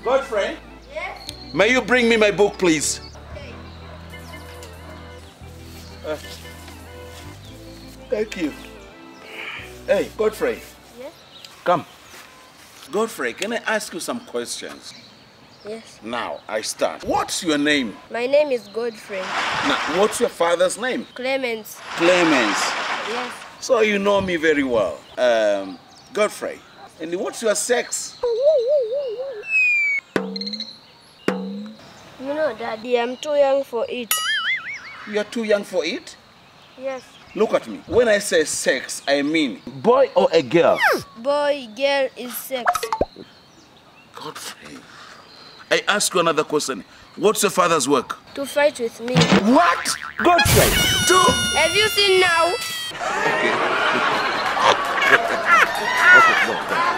Godfrey? Yes? May you bring me my book, please? Okay. Thank you. Hey, Godfrey. Yes? Come. Godfrey, can I ask you some questions? Yes. Now, I start. What's your name? My name is Godfrey. Now, what's your father's name? Clemens. Clemens. Yes. So you know me very well. Godfrey. And what's your sex? You know, Daddy, I'm too young for it. You're too young for it? Yes. Look at me. When I say sex, I mean boy or a girl? Boy, girl is sex. Godfrey. I ask you another question. What's your father's work? To fight with me. What? Godfrey. Have you seen now? Okay, go.